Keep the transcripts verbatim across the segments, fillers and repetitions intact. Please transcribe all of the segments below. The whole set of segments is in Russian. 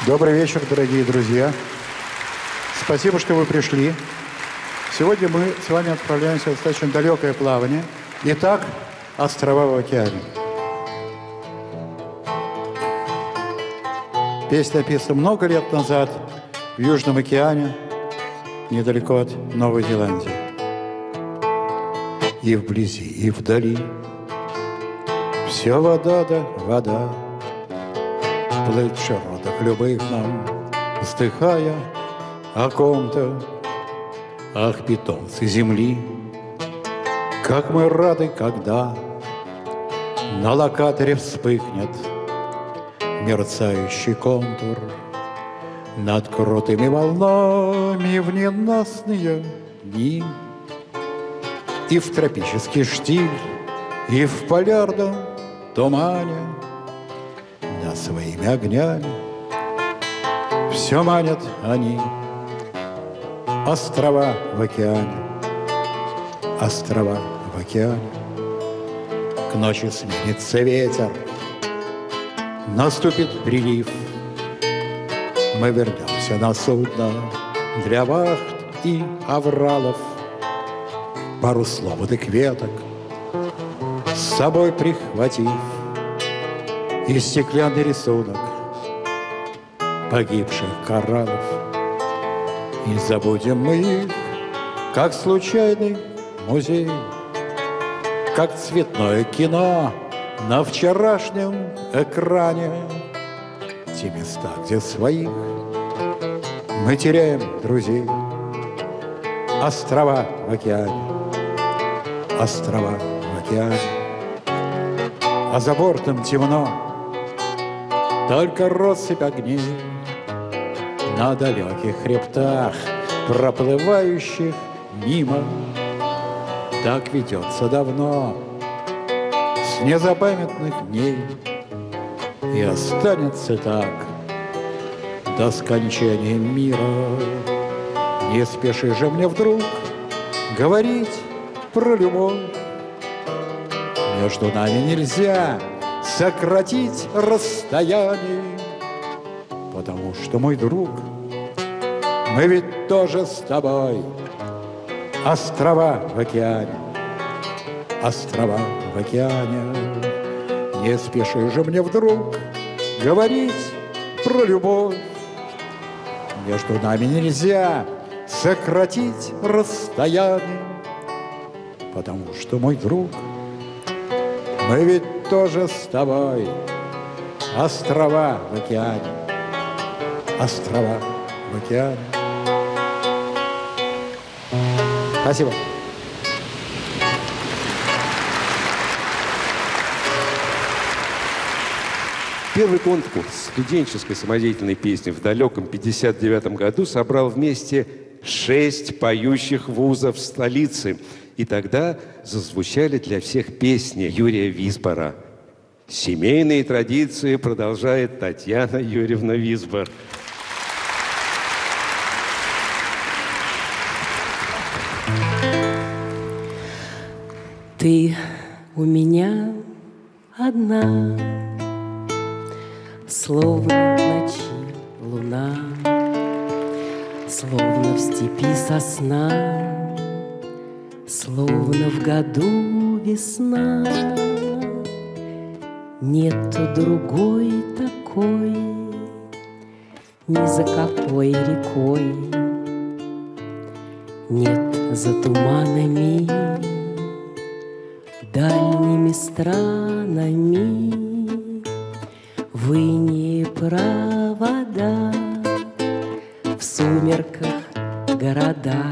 Добрый вечер, дорогие друзья. Спасибо, что вы пришли. Сегодня мы с вами отправляемся в достаточно далекое плавание. Итак, острова в океане. Песня написана много лет назад в Южном океане, недалеко от Новой Зеландии. И вблизи, и вдали все вода да вода. Плыть в широтах любых нам, вздыхая о ком-то. Ах, питомцы земли, как мы рады, когда на локаторе вспыхнет мерцающий контур над крутыми волнами в ненастные дни. И в тропический штиль, и в полярном тумане на своими огнями все манят они. Острова в океане, острова в океане. К ночи сменится ветер, наступит прилив. Мы вернемся на судно для вахт и авралов. Пару слободок веток с собой прихватив и стеклянный рисунок погибших кораллов. И забудем мы их, как случайный музей, как цветное кино на вчерашнем экране. Те места, где своих мы теряем друзей. Острова в океане, острова в океане. А за бортом темно, только россыпь огней на далеких хребтах, проплывающих мимо. Так ведется давно, с незапамятных дней, и останется так до скончания мира. Не спеши же мне вдруг говорить про любовь. Между нами нельзя сократить расстояние, потому что, мой друг, мы ведь тоже с тобой острова в океане, острова в океане. Не спеши же мне вдруг говорить про любовь. Между нами нельзя сократить расстояние, потому что, мой друг, мы ведь тоже с тобой острова в океане, острова в океане. Спасибо. Первый конкурс студенческой самодеятельной песни в далеком пятьдесят девятом году собрал вместе шесть поющих вузов столицы. И тогда зазвучали для всех песни Юрия Висбора. Семейные традиции продолжает Татьяна Юрьевна Висбор. Ты у меня одна, словно в ночи луна, словно в степи сосна, словно в году весна. Нету другой такой, ни за какой рекой, нет за туманами, дальними странами. Выньи провода, в сумерках города.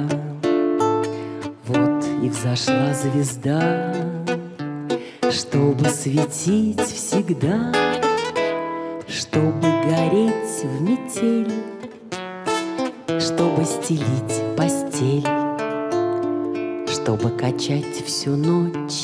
Вот и взошла звезда, чтобы светить всегда, чтобы гореть в метель, чтобы стелить постель, чтобы качать всю ночь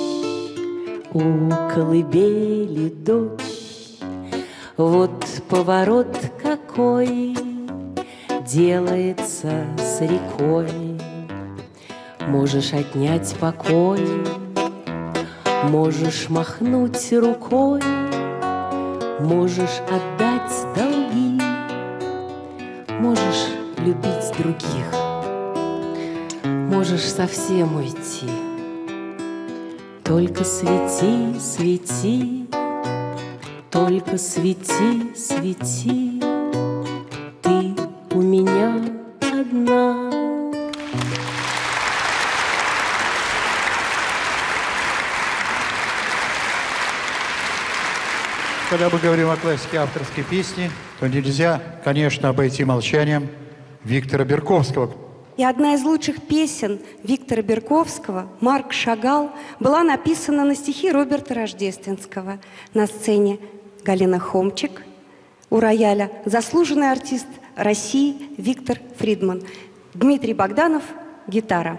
у колыбели дочь. Вот поворот какой делается с рекой. Можешь отнять покой, можешь махнуть рукой, можешь отдать долги, любить других. Можешь совсем уйти. Только свети, свети, только свети, свети, ты у меня одна. Когда мы говорим о классике авторской песни, то нельзя, конечно, обойти молчанием Виктора Берковского. И одна из лучших песен Виктора Берковского, «Марк Шагал», была написана на стихи Роберта Рождественского. На сцене Галина Хомчик, у рояля заслуженный артист России Виктор Фридман, Дмитрий Богданов, гитара.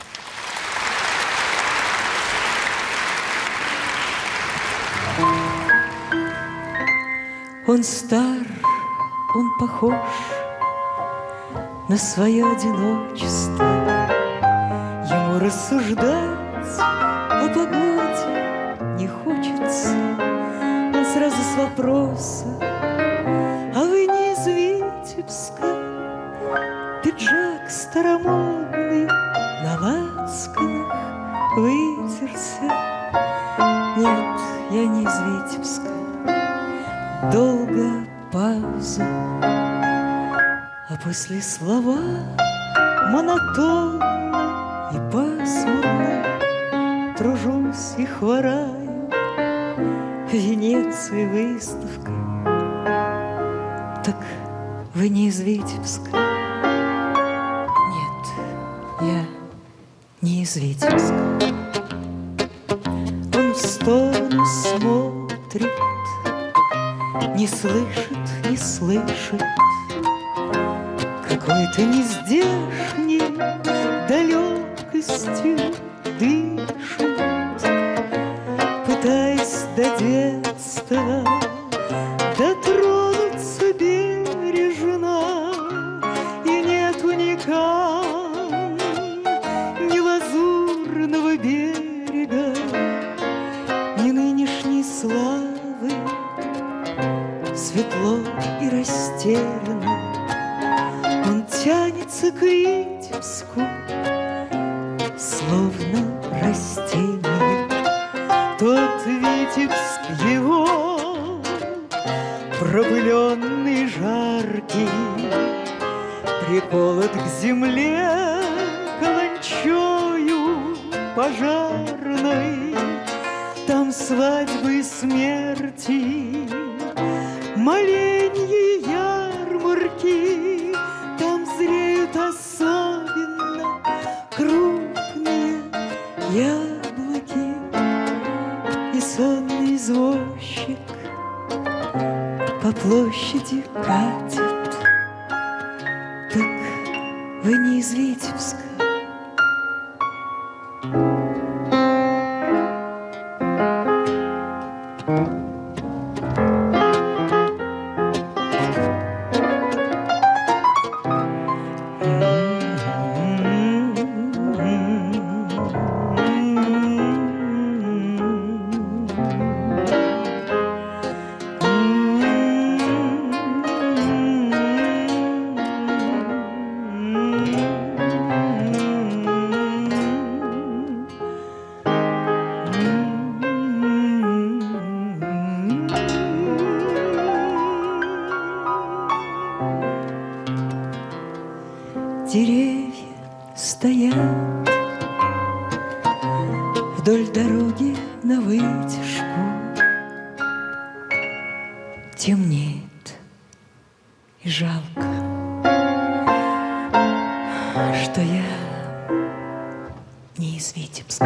Он стар, он похож на свое одиночество. Ему рассуждать о погоде не хочется. Он сразу с вопроса: а вы не из Витебска? Пиджак старомодный на лацканах вытерся. Нет, я не из Витебска. Долгая пауза, а после слова монотонно и пасмурно. Тружусь и хвораю, в Венеции выставка. Так вы не из Витебска? Нет, я не из Витебска. Он в сторону смотрит, не слышит, не слышит, какой-то нездешней далекостью дышит, пытаясь до детства дотронуться бережно, и нету никак ни лазурного берега, ни нынешней славы. Светло и растерянно он тянется к Витебску, словно растение. Тот Витебск его, пропыленный, жаркий, приколот к земле каланчою пожарной. Там свадьбы и смерти, маленьи ярмарки, там зреют особенно крупные яблоки. И сонный извозчик по площади катит. Так вы не из Витебска? Деревья стоят вдоль дороги на вытяжку. Темнеет и жалко, что я не из Витебска.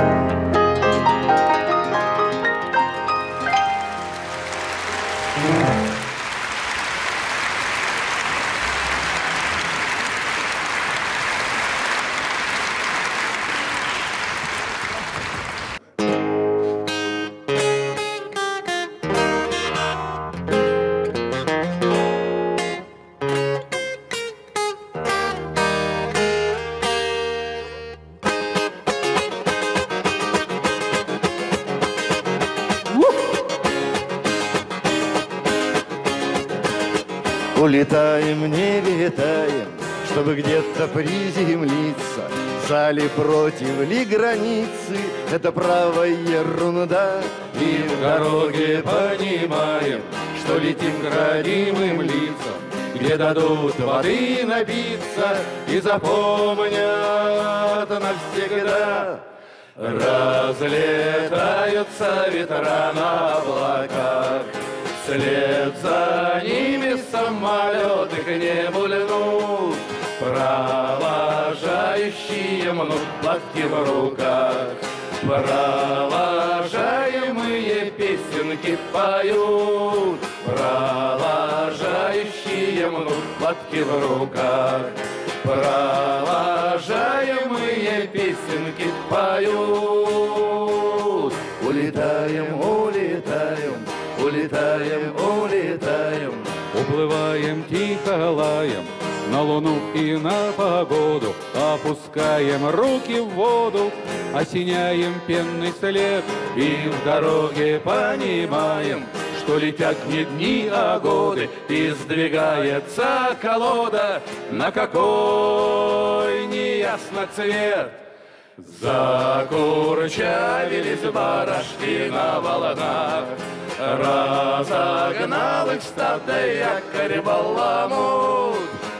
Улетаем, не летаем, чтобы где-то приземлиться. За ли, против ли границы, это право ерунда. И в дороге понимаем, что летим к родимым лицам, где дадут воды напиться и запомнят навсегда. Разлетаются ветра на облаках, вслед за ними самолеты к небу льнут. Провожающие мнут платки в руках, провожаемые песенки поют. Провожающие мнут платки в руках, провожаемые песенки поют. Улетаем, улетаем, улетаем, улетаем, уплываем тихо лаем на луну и на погоду, опускаем руки в воду, осеняем пенный след и в дороге понимаем, что летят не дни, а годы, и сдвигается колода, на какой неясно цвет. Закурчавились барашки на волнах, разогнал их стадо якорь баламут.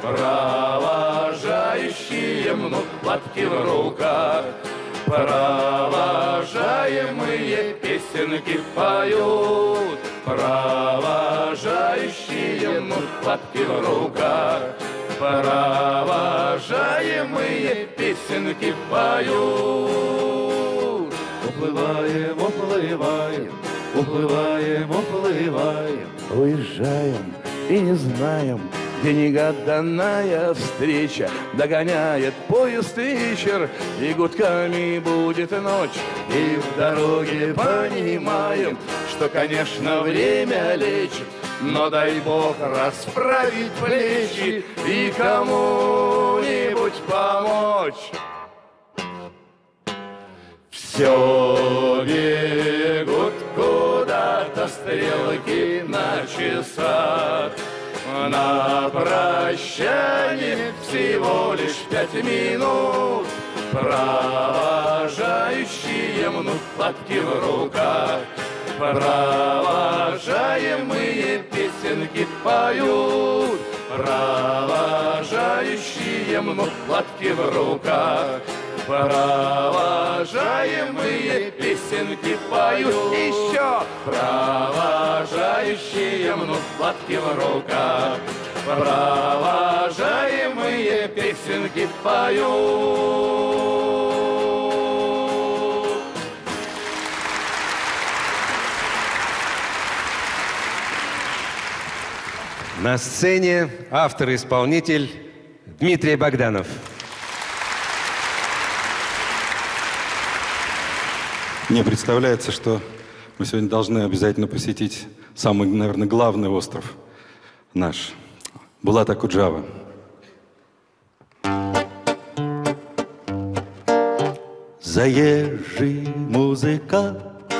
Провожающие мнут платки в руках, провожаемые песенки поют. Провожающие мнут платки в руках, провожаемые песенки поют. Уплываем, уплываем, уплываем, уплываем, уезжаем и не знаем, где негаданная встреча догоняет поезд вечер, и гудками будет ночь. И в дороге понимаем, что, конечно, время лечит, но дай Бог расправить плечи и кому-нибудь помочь. Все бегут куда-то стрелки на часах, на прощание всего лишь пять минут. Провожающие мнут платки в руках, провожаемые песенки поют. Провожающие мнут платки в руках, провожаемые песенки поют. Еще! Провожающие мнут платки в руках, провожаемые песенки поют. На сцене автор и исполнитель Дмитрий Богданов. Мне представляется, что мы сегодня должны обязательно посетить самый, наверное, главный остров наш – Булат Акуджава. Заезжий музыкант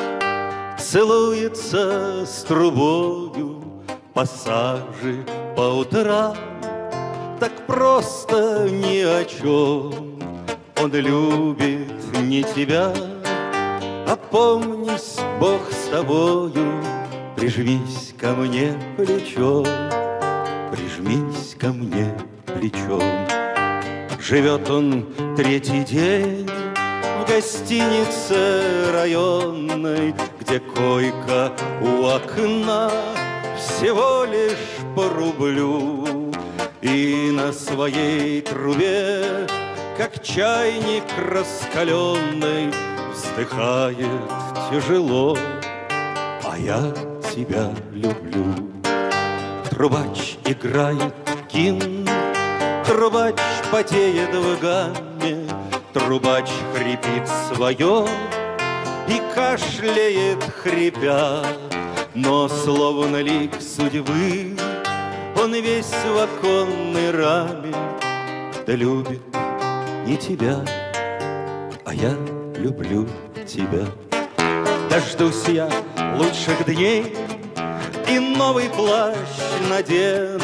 целуется с трубою, пассажи по утрам, так просто ни о чем. Он любит не тебя, опомнись, Бог с тобою, прижмись ко мне плечом, прижмись ко мне плечом. Живет он третий день в гостинице районной, где койка у окна всего лишь по рублю. И на своей трубе, как чайник раскаленный, вздыхает тяжело: а я тебя люблю. Трубач играет гимн, трубач потеет в гамме, трубач хрипит свое и кашляет, хрипя. Но словно лик судьбы он весь в оконной раме, да любит не тебя, а я люблю тебя. Дождусь я лучших дней и новый плащ надену,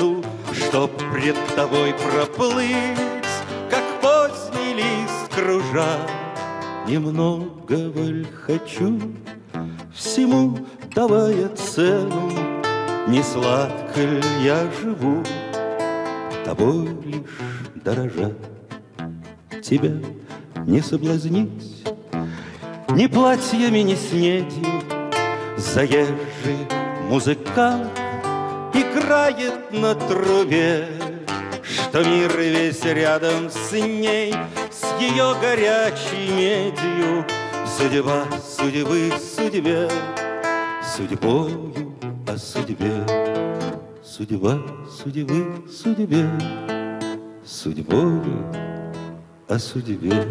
Чтоб пред тобой проплыть, как поздний лист кружа. Немного воль хочу, всему давая цену. Не сладко ль я живу, тобой лишь дорожа. Тебя не соблазнить ни платьями, ни снедью. Заезжий музыкант играет на трубе, что мир весь рядом с ней, с ее горячей медью. Судьба судьбы судьбе, судьбою о судьбе. Судьба судьбы судьбе, судьбою о судьбе.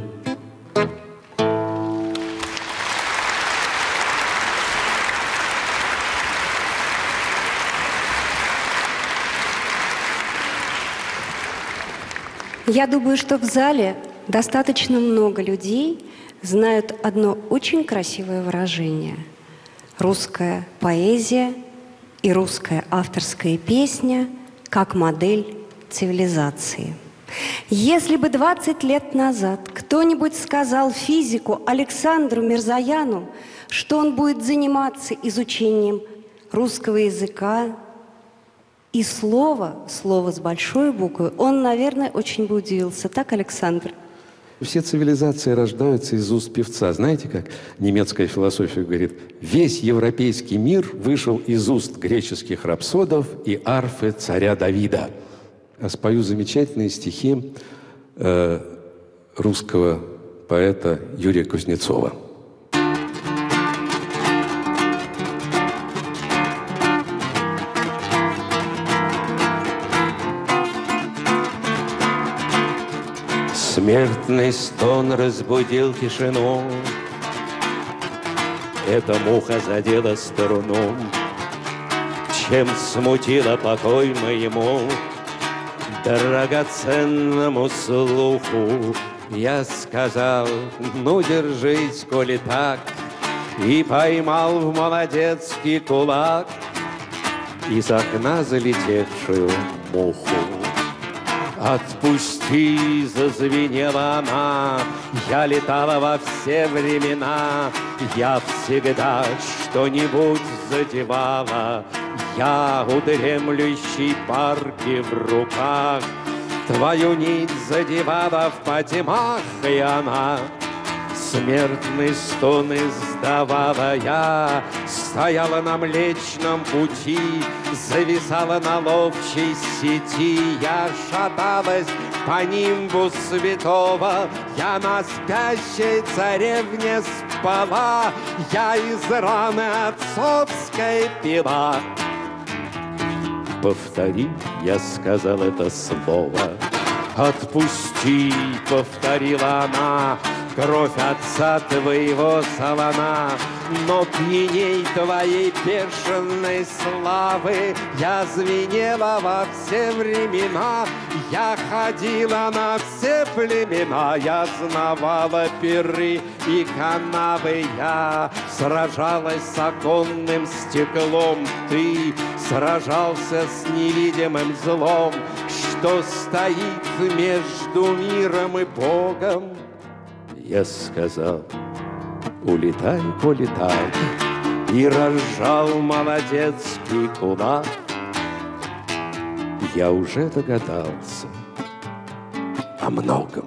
Я думаю, что в зале достаточно много людей знают одно очень красивое выражение. Русская поэзия и русская авторская песня как модель цивилизации. Если бы двадцать лет назад кто-нибудь сказал физику Александру Мирзояну, что он будет заниматься изучением русского языка и слова, слово с большой буквы, он, наверное, очень бы удивился. Так, Александр? Все цивилизации рождаются из уст певца. Знаете, как немецкая философия говорит, весь европейский мир вышел из уст греческих рапсодов и арфы царя Давида. А спою замечательные стихи э, русского поэта Юрия Кузнецова. Смертный стон разбудил тишину, эта муха задела струну, чем смутила покой моему драгоценному слуху. Я сказал, ну держись, коли так, и поймал в молодецкий кулак из окна залетевшую муху. Отпусти, зазвенела она, я летала во все времена, я всегда что-нибудь задевала, я у дремлющей парки в руках, твою нить задевала в потемах, и она смертный стон издавала. Я стояла на Млечном пути, зависала на ловчей сети, я шаталась по нимбу святого, я на спящей царевне спала, я из раны отцовской пила. Повтори, я сказал это слово. Отпусти, повторила она, кровь отца твоего солона, но пьяней твоей бешеной славы я звенела во все времена, я ходила на все племена, я знавала пиры и канавы, я сражалась с оконным стеклом, ты сражался с невидимым злом, что стоит между миром и Богом. Я сказал, улетай, полетай, и разжал молодецкий кулак. Я уже догадался о многом.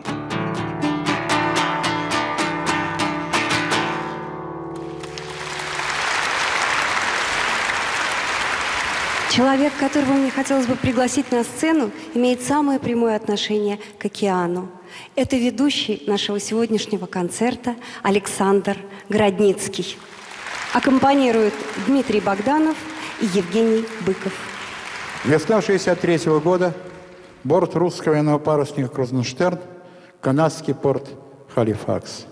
Человек, которого мне хотелось бы пригласить на сцену, имеет самое прямое отношение к океану. Это ведущий нашего сегодняшнего концерта Александр Городницкий. Аккомпанируют Дмитрий Богданов и Евгений Быков. Весна шестьдесят третьего года. Борт русского военного парусника «Крузенштерн», канадский порт Халифакс.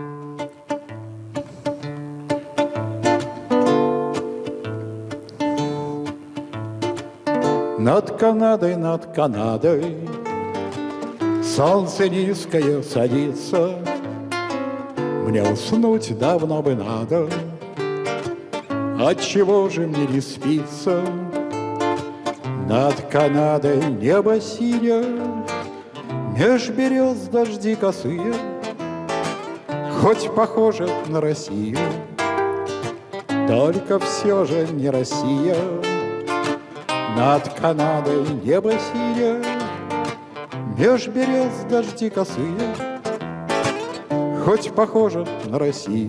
Над Канадой, над Канадой солнце низкое садится, мне уснуть давно бы надо, отчего же мне не спится? Над Канадой небо синее, меж берез дожди косые, хоть похоже на Россию, только все же не Россия. Над Канадой небо синее, меж берез дожди косые, хоть похоже на Россию,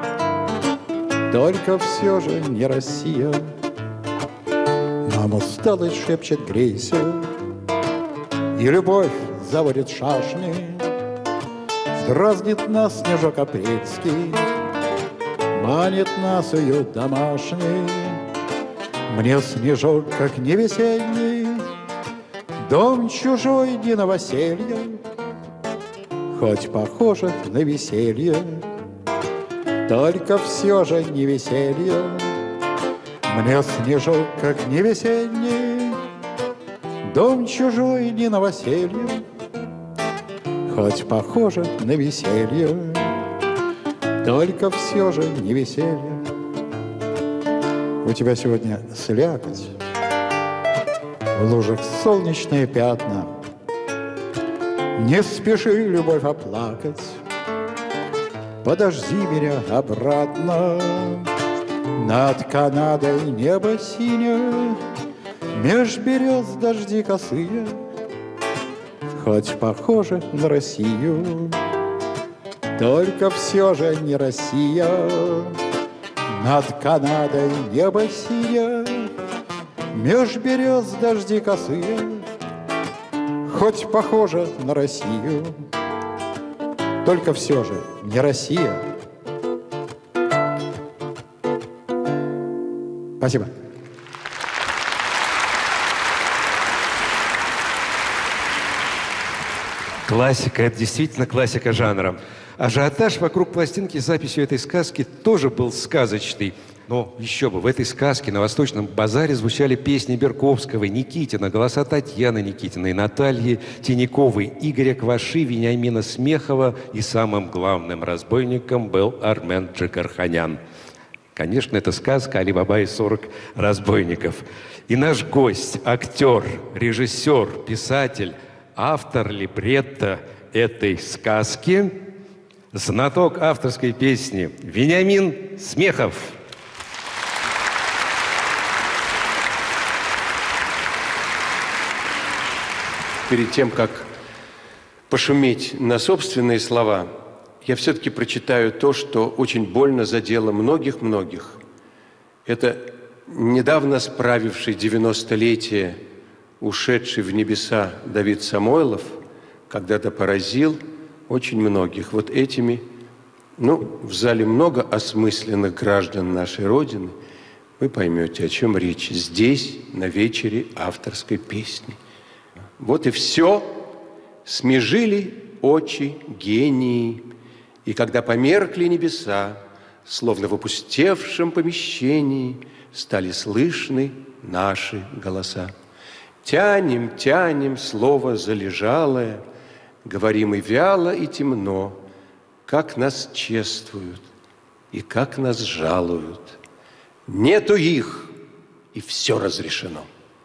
только все же не Россия. Нам усталость шепчет грейся, и любовь заводит шашни. Дразнит нас снежок апрельский, манит нас уют домашний. Мне снежок, как не весенний, дом чужой не новоселье, хоть похоже на веселье, только все же не веселье. Мне снежок, как не весенний, дом чужой не новоселье, хоть похоже на веселье, только все же не веселье. У тебя сегодня слякоть, в лужах солнечные пятна. Не спеши, любовь, оплакать, подожди меня обратно. Над Канадой небо синее, меж берез дожди косые, хоть похоже на Россию, только все же не Россия. Над Канадой небо синее, меж берез дожди косые, хоть похоже на Россию, только все же не Россия. Спасибо. Классика, это действительно классика жанра. Ажиотаж вокруг пластинки с записью этой сказки тоже был сказочный. Но еще бы, в этой сказке на Восточном базаре звучали песни Берковского, Никитина, голоса Татьяны Никитиной, Натальи Тиняковой, Игоря Кваши, Вениамина Смехова, и самым главным разбойником был Армен Джигарханян. Конечно, это сказка «Али Баба и сорок разбойников». И наш гость, актер, режиссер, писатель, автор либретто этой сказки, знаток авторской песни Вениамин Смехов. Перед тем, как пошуметь на собственные слова, я все-таки прочитаю то, что очень больно задело многих-многих. Это недавно справивший девяностолетие, ушедший в небеса Давид Самойлов, когда-то поразил очень многих. Вот этими, ну, в зале много осмысленных граждан нашей Родины. Вы поймете, о чем речь здесь, на вечере авторской песни. Вот и все. Смежили очи гении, и когда померкли небеса, словно в опустевшем помещении, стали слышны наши голоса. Тянем, тянем слово залежалое, говорим и вяло, и темно, как нас чествуют и как нас жалуют. Нету их, и все разрешено.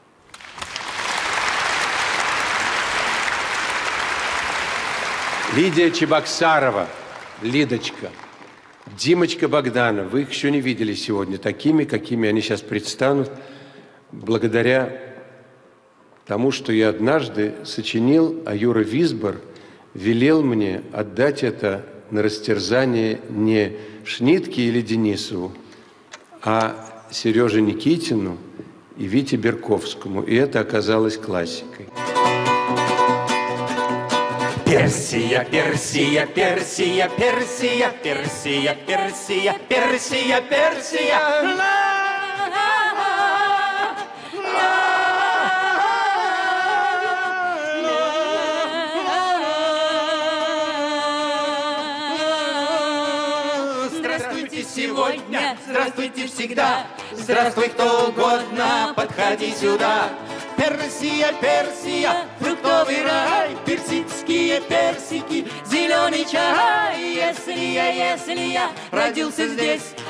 Лидия Чебоксарова, Лидочка, Димочка Богданов. Вы их еще не видели сегодня такими, какими они сейчас предстанут, благодаря тому, что я однажды сочинил, а Юра Висбор велел мне отдать это на растерзание не Шнитке или Денисову, а Сереже Никитину и Вите Берковскому. И это оказалось классикой. Персия, Персия, Персия, Персия, Персия, Персия, Персия, Персия. Здравствуйте сегодня, здравствуйте всегда, здравствуй кто угодно, подходи сюда. Персия, Персия, фруктовый рай, персидские персики, зеленый чай. Если я, если я родился здесь,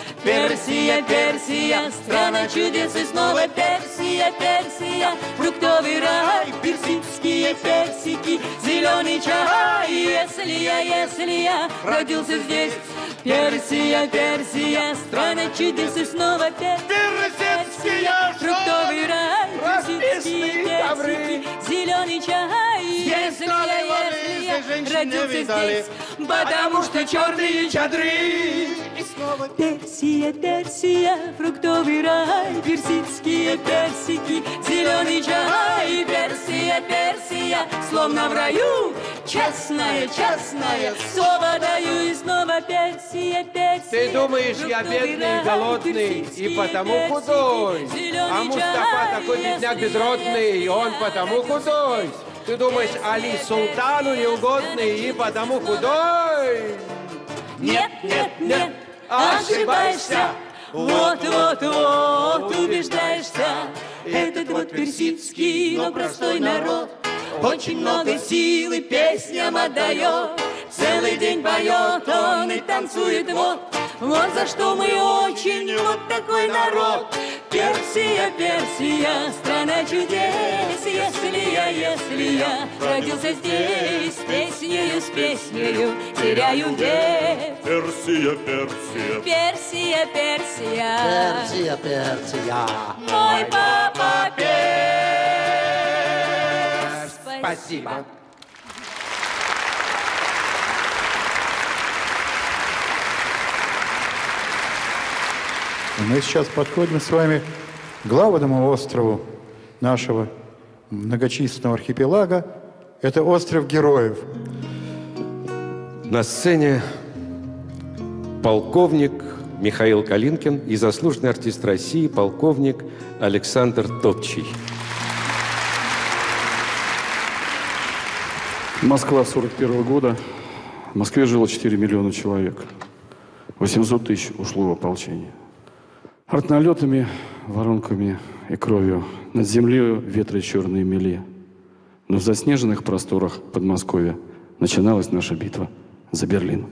Персия, Персия, страна чудес и снова Персия, Персия, фруктовый рай, персидские персики, зеленый чай. Если я, если я родился здесь, Персия, Персия, страна чудес и снова Персия, фруктовый рай, персидские персики, зеленый чай. Если я, если я родился здесь, потому что черные чадры. И снова Персия, Персия, фруктовый рай, персидские персики, зеленый чай. Персия, Персия, словно в раю, честная, честная, слово даю и снова Персия, Персия. Ты думаешь, я бедный и голодный, и потому худой? А Мустафа такой бедняк безродный, и он потому худой? Ты думаешь, Али султану неугодный, и потому худой? Нет, нет, нет, ошибаешься. Вот, вот, вот, убеждаешься. Этот вот персидский, но простой народ очень много силы песням отдает. Целый день поет он и танцует вот. Вот за что мы очень вот такой народ. Персия, Персия, страна чудес. Если я, если я родился здесь, с песнею, с песнею теряю вес. Персия, Персия, Персия, Персия, Персия, Персия. Мой папа Перс. Спасибо. Мы сейчас подходим с вами к главному острову нашего многочисленного архипелага. Это остров Героев. На сцене полковник Михаил Калинкин и заслуженный артист России полковник Александр Топчий. Москва сорок первого года. В Москве жило четыре миллиона человек. восемьсот тысяч ушло в ополчение. Артналетами, воронками и кровью над землей ветры черные мели. Но в заснеженных просторах Подмосковья начиналась наша битва за Берлин.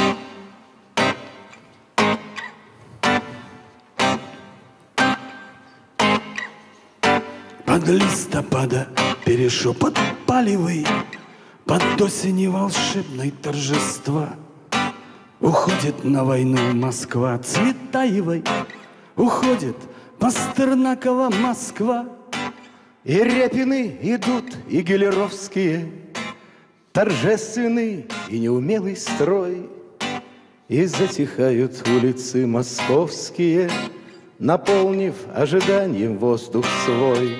Под листопада перешепот палевый, под осени волшебной торжества уходит на войну Москва Цветаевой. Уходит Пастернакова Москва. И Репины идут, и Гелеровские, торжественный и неумелый строй. И затихают улицы московские, наполнив ожиданием воздух свой.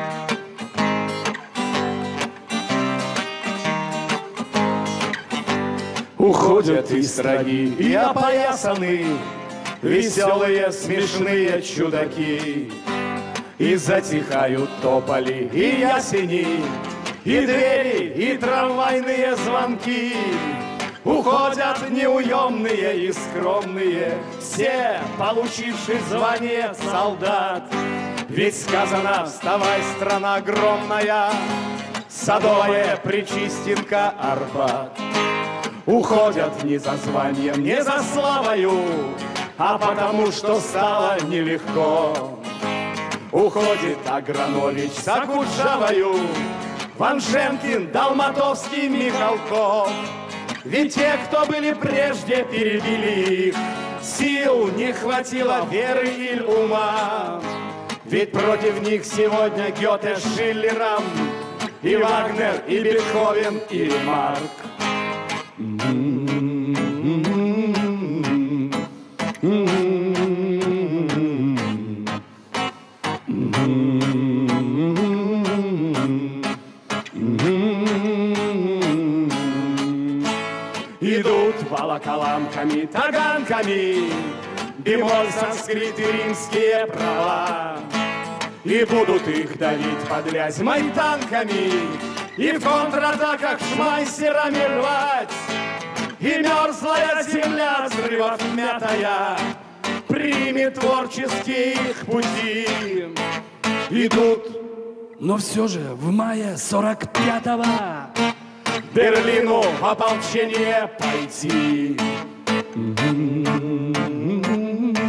Уходят и строги, и опоясаны веселые, смешные чудаки. И затихают тополи, и ясени, и двери, и трамвайные звонки. Уходят неуемные и скромные, все, получившие звание солдат. Ведь сказано: вставай, страна огромная, Садовая, Причистенка, Арбат. Уходят не за званием, не за славою, а потому что стало нелегко. Уходит Агранович с Акуджавою, Ваншенкин, Долматовский, Михалков. Ведь те, кто были прежде, перебили их. Сил не хватило, веры или ума. Ведь против них сегодня Гёте с Шиллером, и Вагнер, и Бетховен, и Ремарк. Идут волоколамками, таганками, бемоль, санскрит и римские права. И будут их давить под Вязьмой танками, и в контратаках шмайсерами рвать. И мерзлая земля, взрывов мятая, примет творческие их пути. Идут, но все же в мае сорок пятого Берлину в ополчение пойти.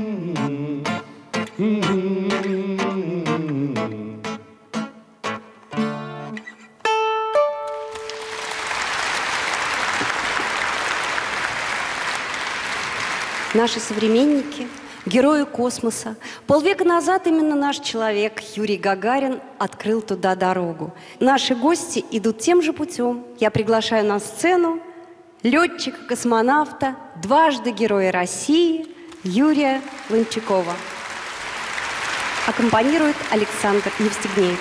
наши современники, герои космоса. Полвека назад именно наш человек Юрий Гагарин открыл туда дорогу. Наши гости идут тем же путем. Я приглашаю на сцену летчика, космонавта, дважды Героя России Юрия Ланчакова. Аккомпанирует Александр Евстигнеев.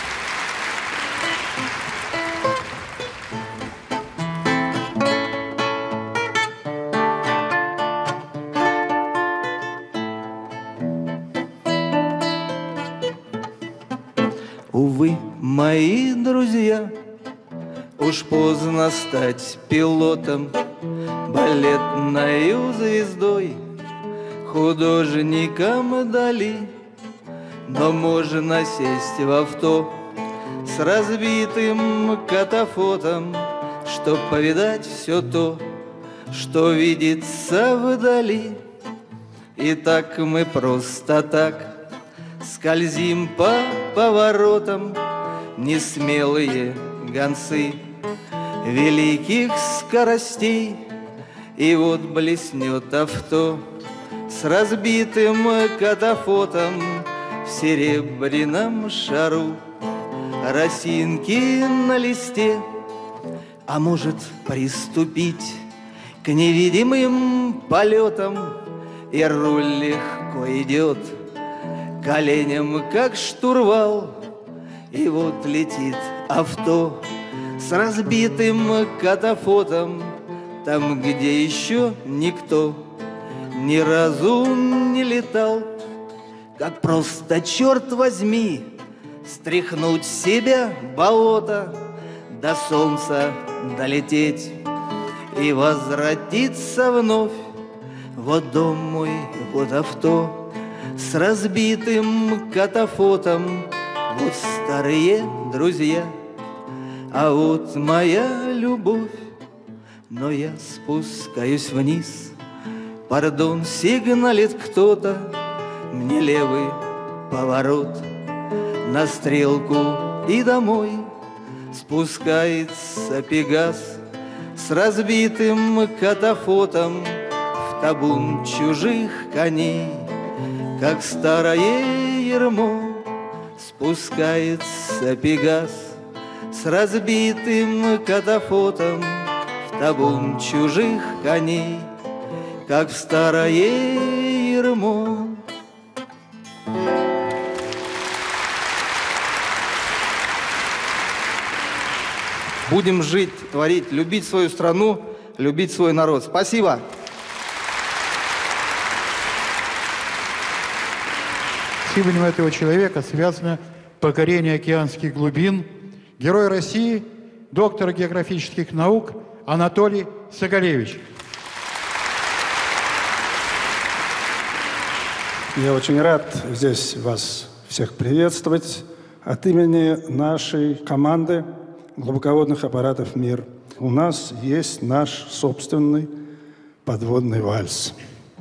Увы, мои друзья, уж поздно стать пилотом, балетною звездой, художником Дали. Но можно сесть в авто с разбитым катафотом, чтоб повидать все то, что видится вдали. И так мы просто так скользим по поворотам, несмелые гонцы великих скоростей. И вот блеснет авто с разбитым катафотом в серебряном шару, росинки на листе. А может приступить к невидимым полетам, и руль легко идет коленям, как штурвал. И вот летит авто с разбитым катафотом там, где еще никто ни разу не летал. Как просто, черт возьми, стряхнуть с себя болото, до солнца долететь и возвратиться вновь. Вот дом мой, вот авто с разбитым катафотом, вот старые друзья, а вот моя любовь. Но я спускаюсь вниз, пардон, сигналит кто-то, мне левый поворот на стрелку и домой. Спускается Пегас с разбитым катафотом в табун чужих коней, как старое ермо. Спускается Пегас с разбитым катафотом в табун чужих коней, как в старое ермо. Будем жить, творить, любить свою страну, любить свой народ. Спасибо. С именем этого человека связано покорение океанских глубин. Герой России, доктор географических наук Анатолий Соголевич. Я очень рад здесь вас всех приветствовать от имени нашей команды глубоководных аппаратов «Мир». У нас есть наш собственный подводный вальс.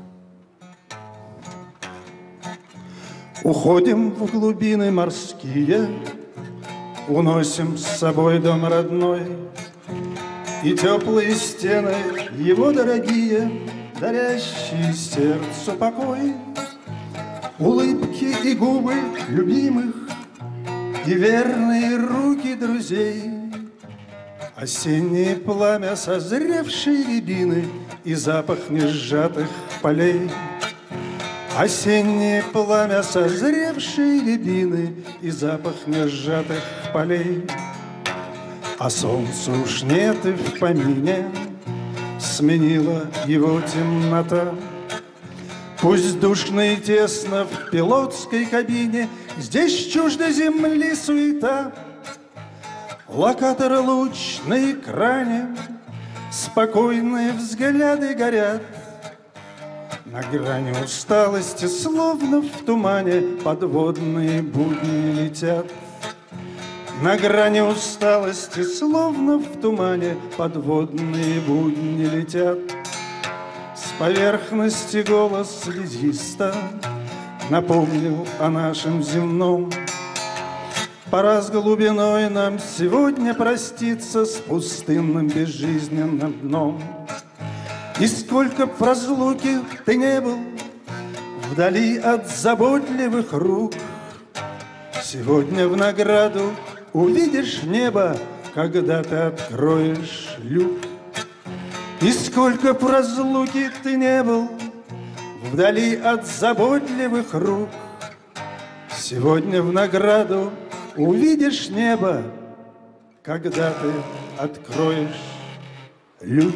Уходим в глубины морские, уносим с собой дом родной, и теплые стены его дорогие, дарящие сердцу покой, улыбки и губы любимых, и верные руки друзей, осеннее пламя созревшей рябины и запах несжатых полей. Осеннее пламя созревшей рябины и запах несжатых полей. А солнца уж нет и в помине, сменила его темнота. Пусть душно и тесно в пилотской кабине, здесь чуждо земли суета. Локатор луч на экране, спокойные взгляды горят. На грани усталости, словно в тумане, подводные будни летят. На грани усталости, словно в тумане, подводные будни летят. С поверхности голос связиста напомнил о нашем земном. Пора с глубиной нам сегодня проститься с пустынным безжизненным дном. И сколько б в разлуке ты не был, вдали от заботливых рук, сегодня в награду увидишь небо, когда ты откроешь люк. И сколько б в разлуке ты не был, вдали от заботливых рук, сегодня в награду увидишь небо, когда ты откроешь люк.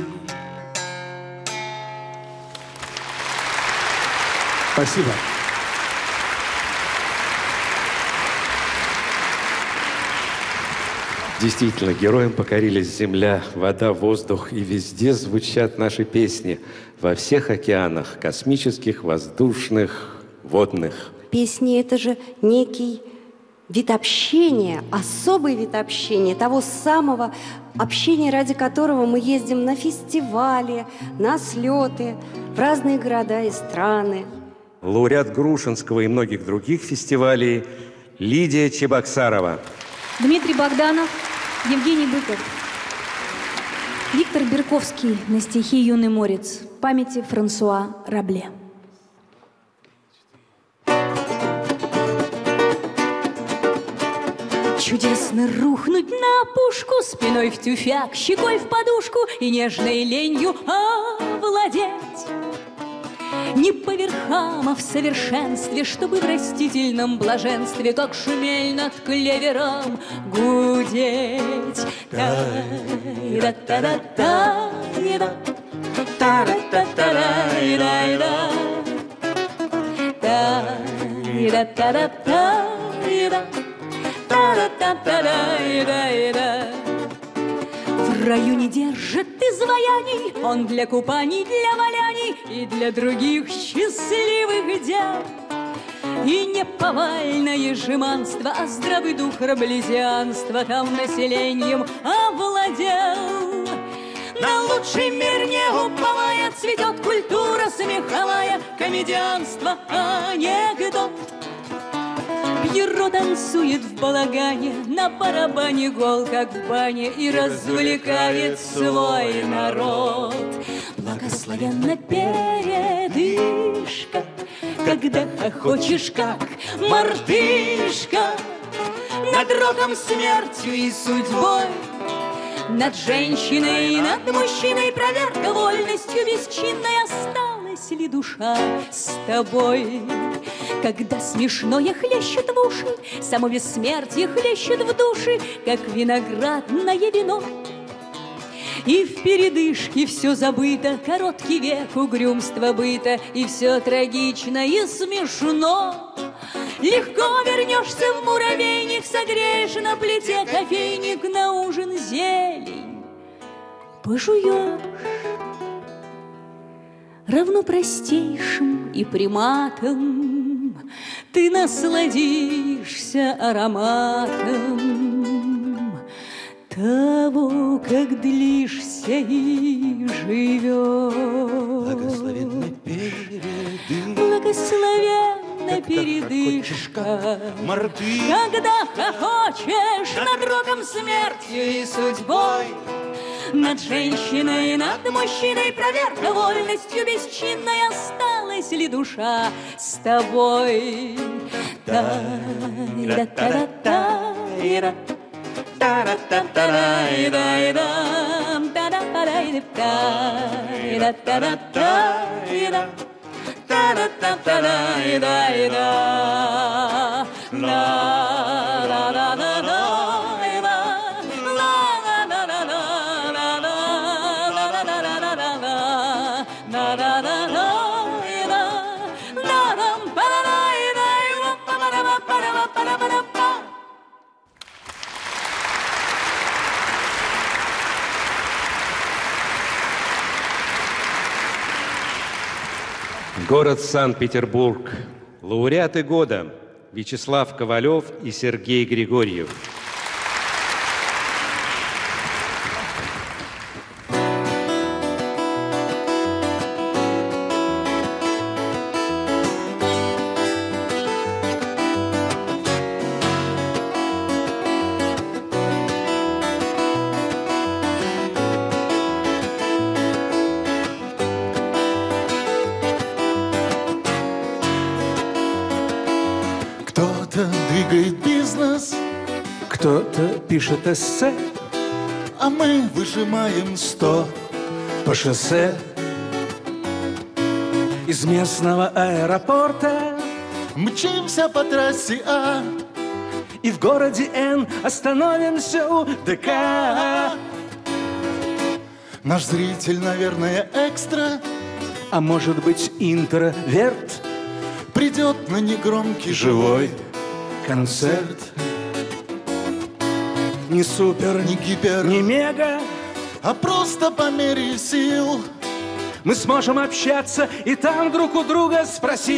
Спасибо. Действительно, героям покорились земля, вода, воздух, и везде звучат наши песни. Во всех океанах, космических, воздушных, водных. Песни – это же некий вид общения, особый вид общения, того самого общения, ради которого мы ездим на фестивали, на слеты, в разные города и страны. Лауреат Грушинского и многих других фестивалей Лидия Чебоксарова. Дмитрий Богданов, Евгений Быков. Виктор Берковский на стихи «Юный морец» памяти Франсуа Рабле. Чудесно рухнуть на опушку, спиной в тюфяк, щекой в подушку и нежной ленью овладеть. Не по верхам, а в совершенстве, чтобы в растительном блаженстве, как шмель над клевером, гудеть. Та-да-та-да-та-да, та-да-та-та-да-да-да, та-да-та-да-та-да, та-да-та-та-да-да-да. В раю не держит изваяний, он для купаний, для валяний и для других счастливых дел. И не повальное жеманство, а здравый дух раблезианства там населением овладел. На лучший мир не уповая, цветет культура смеховая, комедианство, анекдот. Пьеро танцует в балагане, на барабане гол, как в бане, и развлекает свой народ. Благословенна передышка, когда хохочешь, как мартышка, над роком, смертью и судьбой, над женщиной, над мужчиной, проверка вольностью бесчинной. Осталась ли душа с тобой? Когда смешное хлещет в уши, само бессмертие хлещет в души, как виноградное вино. И в передышке все забыто, короткий век угрюмства быта, и все трагично и смешно. Легко вернешься в муравейник, согреешь на плите кофейник, на ужин зелень пожуешь. Равно простейшим и приматом ты насладишься ароматом того, как длишься и живешь. Благословенна передышка, Благословенна передышка, когда хохочешь над роком, смертью и судьбой, над женщиной, над мужчиной, проверка вольностью бесчинной. Осталась ли душа с тобой? Та-да-та-да-та-да, та-да-та-та-да-да-да, та-да-та-да-да-да, та-да-та-та-да-да-да, ла-ла-ла-ла-ла. Город Санкт-Петербург. Лауреаты года Вячеслав Ковалев и Сергей Григорьев. Кто-то двигает бизнес, кто-то пишет эссе, а мы выжимаем сто по шоссе. Из местного аэропорта мчимся по трассе А, и в городе Н остановимся у ДК. Наш зритель, наверное, экстра, а может быть интроверт, придет на негромкий живой концерт. Не супер, не гипер, не мега, а просто по мере сил мы сможем общаться и там друг у друга спросить,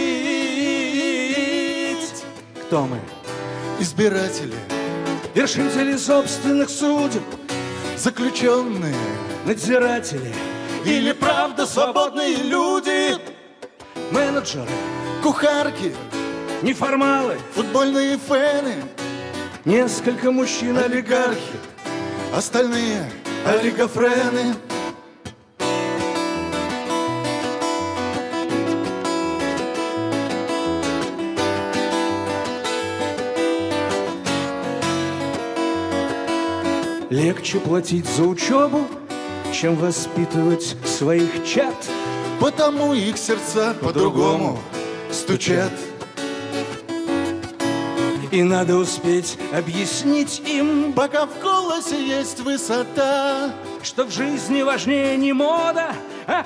кто мы? Избиратели, вершители собственных судеб, заключенные, надзиратели или правда свободные люди, менеджеры, кухарки, неформалы, футбольные фэны, несколько мужчин, олигархи, остальные олигофрены. Легче платить за учебу, чем воспитывать своих чад. Потому их сердца по-другому стучат. И надо успеть объяснить им, пока в голосе есть высота, что в жизни важнее не мода, а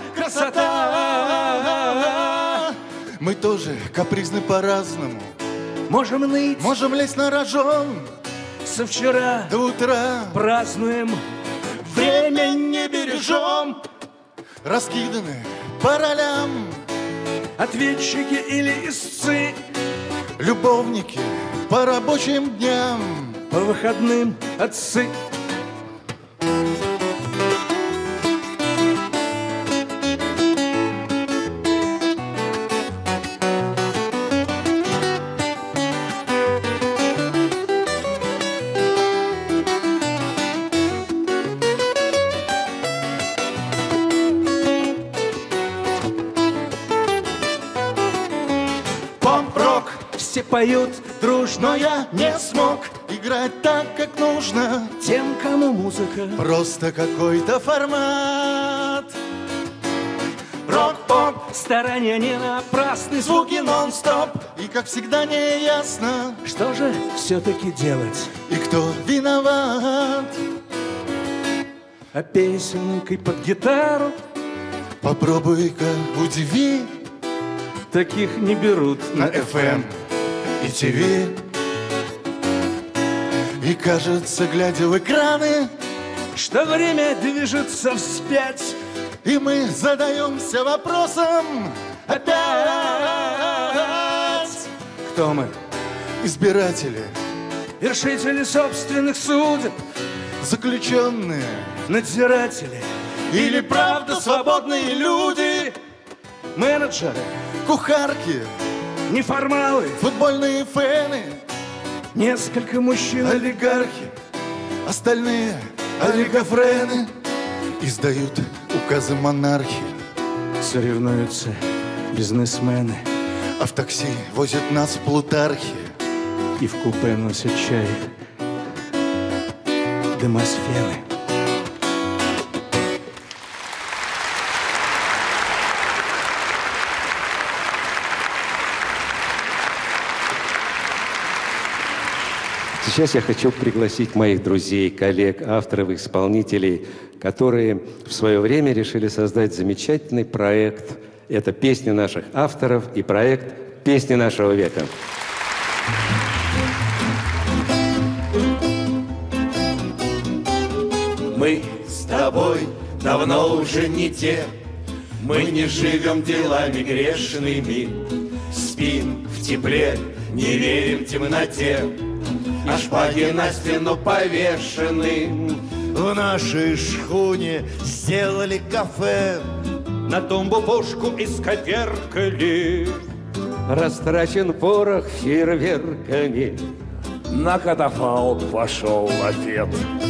красота. Мы тоже капризны по-разному. Можем ныть, можем лезть на рожон. Со вчера до утра празднуем, время не бережем. Раскиданы по ролям ответчики или истцы, любовники по рабочим дням, по выходным отцы. Все поют дружно, но я не смог играть так, как нужно тем, кому музыка просто какой-то формат. Рок-поп, старания не напрасны, звуки нон-стоп, и как всегда не ясно, что же все-таки делать и кто виноват. А песенкой под гитару попробуй-ка удиви, таких не берут на эф эм и ТВ. И кажется, глядя в экраны, что время движется вспять, и мы задаемся вопросом опять. Кто мы? Избиратели, вершители собственных судеб, заключенные, надзиратели или правда свободные люди, менеджеры, кухарки, неформалы, футбольные фэны, несколько мужчин, олигархи, остальные олигофрены издают указы монархии. Соревнуются бизнесмены, а в такси возят нас в Плутархи, и в купе носят чай демосферы. Сейчас я хочу пригласить моих друзей, коллег, авторов, исполнителей, которые в свое время решили создать замечательный проект. Это песни наших авторов и проект «Песни нашего века». Мы с тобой давно уже не те, мы не живем делами грешными, спим в тепле, не верим темноте, а шпаги на стену повешены. В нашей шхуне сделали кафе, на тумбу пушку исковеркали. Растрачен порох фейерверками, на катафалк пошел лафет.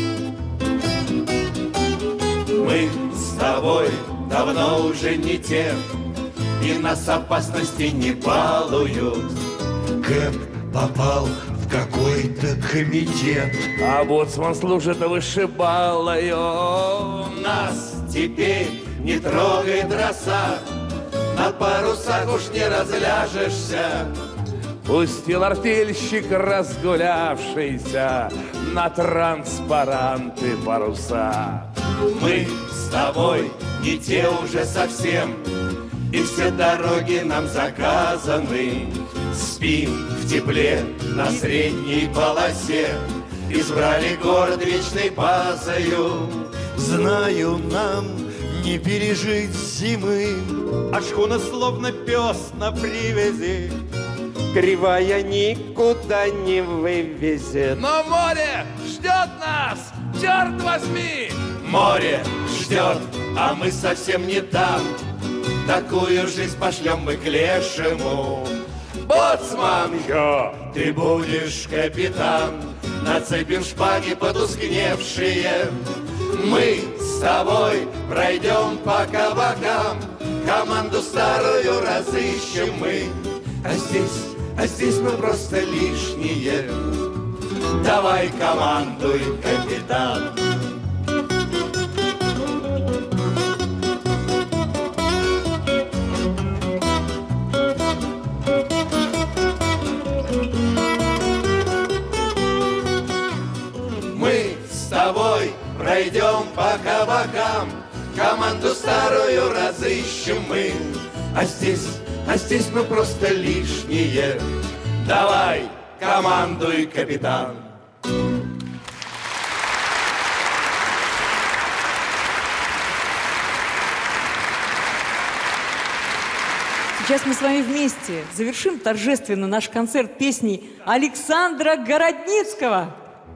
Мы с тобой давно уже не те, и нас опасности не балуют. Кэп попал в какой-то комитет. А боцман служит вышибалою. Нас теперь не трогает роса, на парусах уж не разляжешься. Пустил артельщик, разгулявшийся, на транспаранты паруса. Мы с тобой не те уже совсем, и все дороги нам заказаны. Спим в тепле на средней полосе, избрали город вечной базою. Знаю, нам не пережить зимы, а шхуна словно пес на привязи, кривая никуда не вывезет. Но море ждет нас, черт возьми! Море ждет, а мы совсем не там. Такую жизнь пошлем мы к лешему. Боцман, Чё? Ты будешь капитан. Нацепим шпаги потускневшие. Мы с тобой пройдем по кабакам, команду старую разыщем мы. А здесь, а здесь мы просто лишние. Давай командуй, капитан. Мы с тобой пройдем по кабакам, команду старую разыщем мы. А здесь, а здесь мы просто лишние. Давай, командуй, капитан. Сейчас мы с вами вместе завершим торжественно наш концерт песней Александра Городницкого.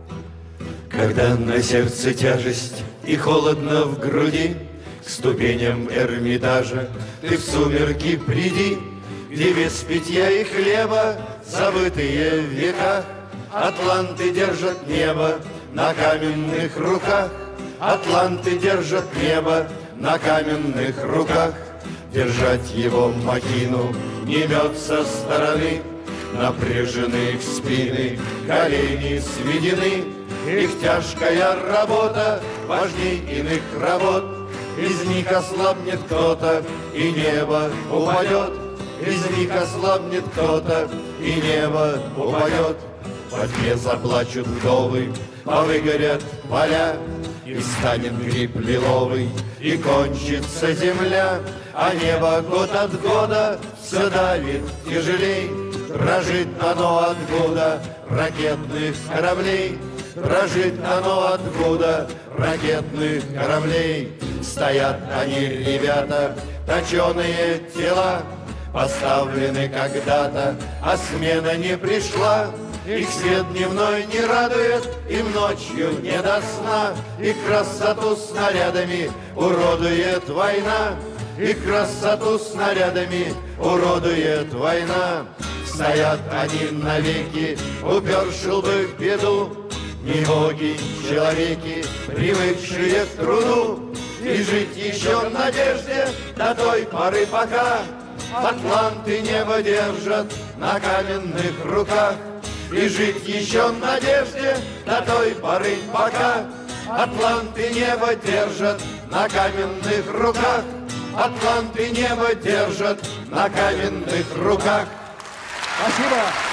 Когда на сердце тяжесть и холодно в груди, к ступеням Эрмитажа ты в сумерки приди, где без питья и хлеба забытые в веках атланты держат небо на каменных руках. Атланты держат небо на каменных руках. Держать его махину не мет со стороны, напряжены их спины, колени сведены. Их тяжкая работа важней иных работ. Из них ослабнет кто-то, и небо упадет. Из них ослабнет кто-то, и небо упадет. Во тьме заплачут вдовы, повыгорят поля, и станет гриб лиловый, и кончится земля. А небо год от года все давит тяжелей. Дрожит оно от года ракетных кораблей. Дрожит оно от года ракетных кораблей. Стоят они, ребята, точеные тела, поставлены когда-то, а смена не пришла. Их свет дневной не радует, им ночью не до сна. И красоту снарядами уродует война. И красоту снарядами уродует война. Стоят они навеки, уперши лбы в беду. Не боги, человеки, привыкшие к труду. И жить еще в надежде до той поры, пока атланты небо держат на каменных руках. И жить еще в надежде до той поры, пока атланты небо держат на каменных руках. Атланты небо держат на каменных руках. Спасибо.